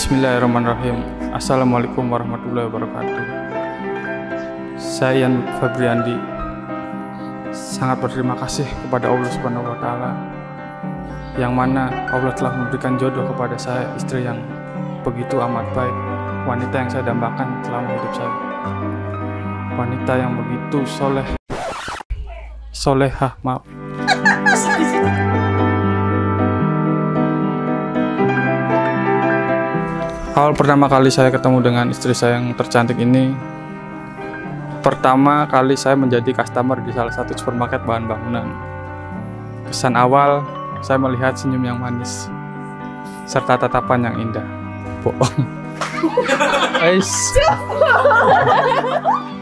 Bismillahirrahmanirrahim. Assalamualaikum warahmatullahi wabarakatuh. Saya Ian Fabriandi sangat berterima kasih kepada Allah Subhanahu wa Ta'ala, yang mana Allah telah memberikan jodoh kepada saya, istri yang begitu amat baik, wanita yang saya dambakan selama hidup saya, wanita yang begitu solehah, maaf. Awal pertama kali saya ketemu dengan istri saya yang tercantik ini, pertama kali saya menjadi customer di salah satu supermarket bahan bangunan. Kesan awal, saya melihat senyum yang manis serta tatapan yang indah. Bohong.